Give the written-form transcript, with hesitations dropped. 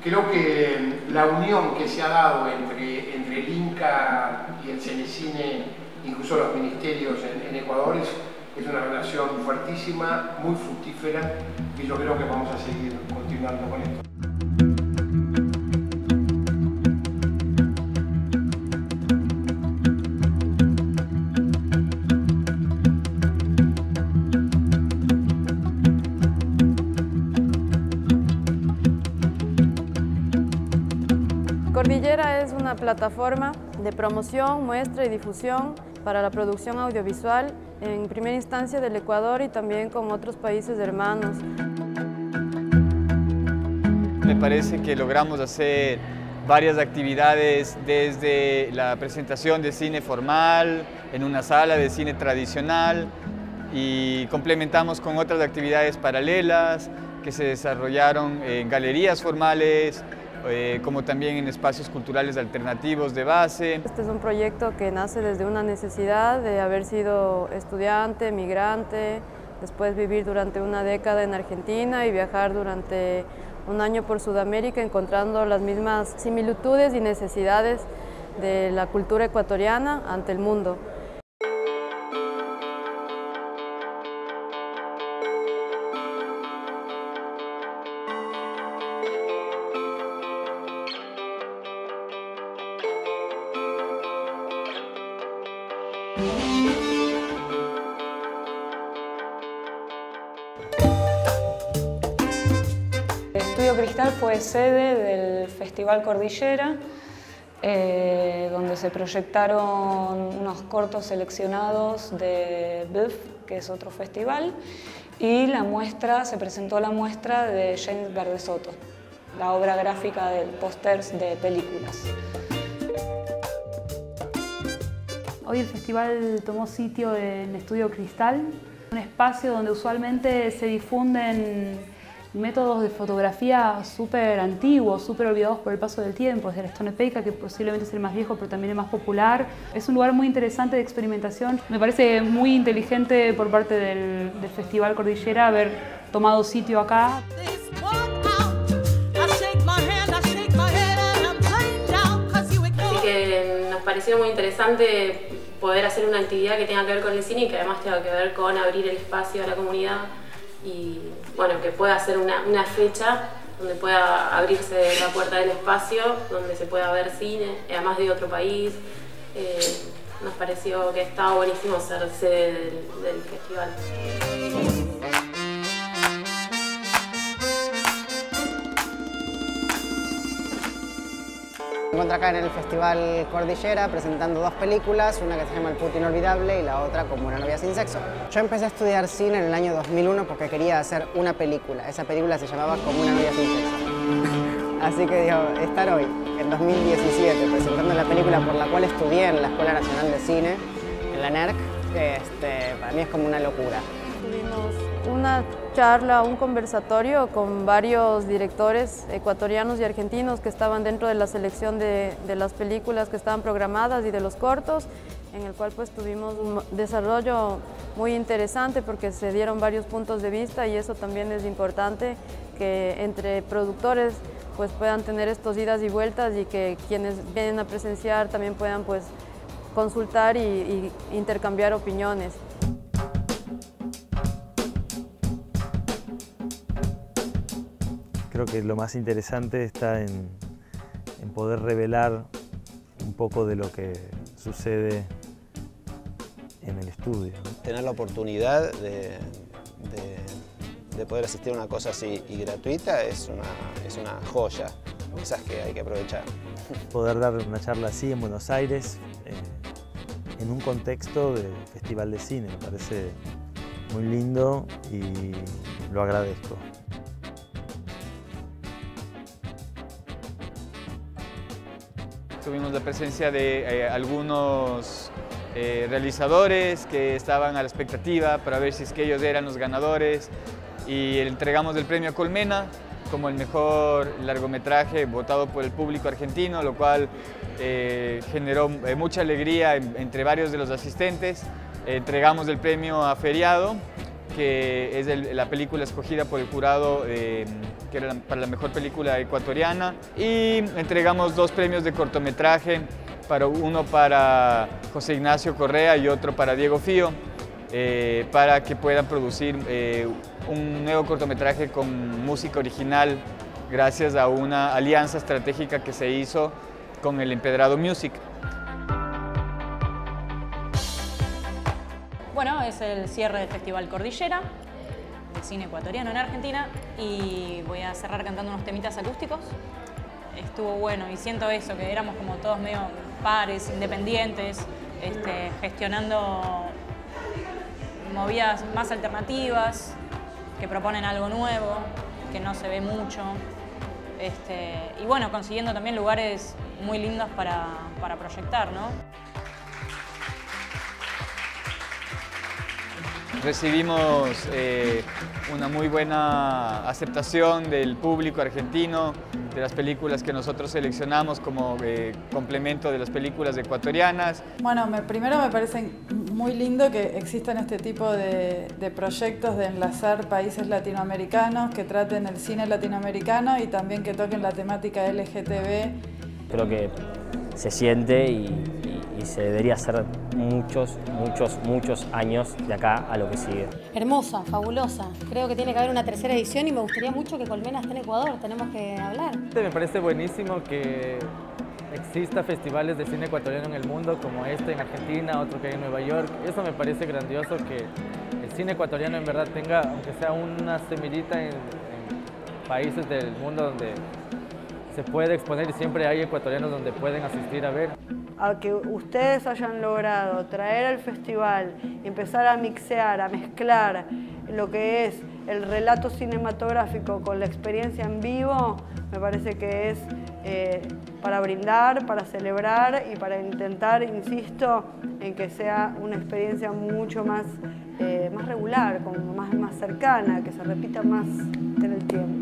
Creo que la unión que se ha dado entre el Inca y el Cenecine, incluso los ministerios en Ecuador, es una relación fuertísima, muy fructífera, y yo creo que vamos a seguir continuando con esto. Cordillera es una plataforma de promoción, muestra y difusión para la producción audiovisual, en primera instancia del Ecuador y también con otros países hermanos. Me parece que logramos hacer varias actividades, desde la presentación de cine formal en una sala de cine tradicional, y complementamos con otras actividades paralelas que se desarrollaron en galerías formales, como también en espacios culturales alternativos de base. Este es un proyecto que nace desde una necesidad de haber sido estudiante, migrante, después vivir durante una década en Argentina y viajar durante un año por Sudamérica, encontrando las mismas similitudes y necesidades de la cultura ecuatoriana ante el mundo. Estudio Cristal fue sede del Festival Cordillera, donde se proyectaron unos cortos seleccionados de BIF, que es otro festival, y se presentó la muestra de James Verdesoto, la obra gráfica de pósters de películas. Hoy el festival tomó sitio en Estudio Cristal, un espacio donde usualmente se difunden métodos de fotografía súper antiguos, súper olvidados por el paso del tiempo, desde la Stonepeika, que posiblemente es el más viejo pero también el más popular. Es un lugar muy interesante de experimentación. Me parece muy inteligente por parte del Festival Cordillera haber tomado sitio acá. Así que nos pareció muy interesante poder hacer una actividad que tenga que ver con el cine y que además tenga que ver con abrir el espacio a la comunidad y bueno, que pueda ser una fecha donde pueda abrirse la puerta del espacio, donde se pueda ver cine, además de otro país. Nos pareció que estaba buenísimo ser sede del festival. Me encuentro acá en el Festival Cordillera presentando dos películas, una que se llama El puto inolvidable y la otra Como una novia sin sexo. Yo empecé a estudiar cine en el año 2001 porque quería hacer una película. Esa película se llamaba Como una novia sin sexo. Así que digo, estar hoy, en 2017, presentando la película por la cual estudié en la Escuela Nacional de Cine, en la NERC, para mí es como una locura. Tuvimos una charla, un conversatorio con varios directores ecuatorianos y argentinos que estaban dentro de la selección de las películas que estaban programadas y de los cortos, en el cual pues tuvimos un desarrollo muy interesante porque se dieron varios puntos de vista y eso también es importante, que entre productores pues puedan tener estos idas y vueltas y que quienes vienen a presenciar también puedan pues consultar y intercambiar opiniones. Creo que lo más interesante está en poder revelar un poco de lo que sucede en el estudio, ¿no? Tener la oportunidad de poder asistir a una cosa así y gratuita es una joya, esas que hay que aprovechar. Poder dar una charla así en Buenos Aires, en un contexto de festival de cine, me parece muy lindo y lo agradezco. Tuvimos la presencia de algunos realizadores que estaban a la expectativa para ver si es que ellos eran los ganadores, y entregamos el premio Colmena como el mejor largometraje votado por el público argentino, lo cual generó mucha alegría entre varios de los asistentes. Entregamos el premio a Feriado, que es la película escogida por el jurado que era para la mejor película ecuatoriana, y entregamos 2 premios de cortometraje, uno para José Ignacio Correa y otro para Diego Fío, para que puedan producir un nuevo cortometraje con música original gracias a una alianza estratégica que se hizo con el Empedrado Music. Bueno, es el cierre del Festival Cordillera, de cine ecuatoriano en Argentina, y voy a cerrar cantando unos temitas acústicos. Estuvo bueno y siento eso, que éramos como todos medio pares, independientes, gestionando movidas más alternativas, que proponen algo nuevo, que no se ve mucho. Y bueno, consiguiendo también lugares muy lindos para proyectar, ¿no? Recibimos una muy buena aceptación del público argentino, de las películas que nosotros seleccionamos como complemento de las películas ecuatorianas. Bueno, primero me parece muy lindo que existan este tipo de proyectos de enlazar países latinoamericanos, que traten el cine latinoamericano y también que toquen la temática LGTB. Creo que se siente y se debería hacer muchos años de acá a lo que sigue. Hermosa, fabulosa. Creo que tiene que haber una tercera edición y me gustaría mucho que Colmena esté en Ecuador. Tenemos que hablar. Me parece buenísimo que exista festivales de cine ecuatoriano en el mundo, como este en Argentina, otro que hay en Nueva York. Eso me parece grandioso, que el cine ecuatoriano en verdad tenga, aunque sea una semillita en países del mundo donde se puede exponer y siempre hay ecuatorianos donde pueden asistir a ver. A que ustedes hayan logrado traer al festival, empezar a mixear, a mezclar lo que es el relato cinematográfico con la experiencia en vivo, me parece que es para brindar, para celebrar y para intentar, insisto, en que sea una experiencia mucho más regular, como más cercana, que se repita más en el tiempo.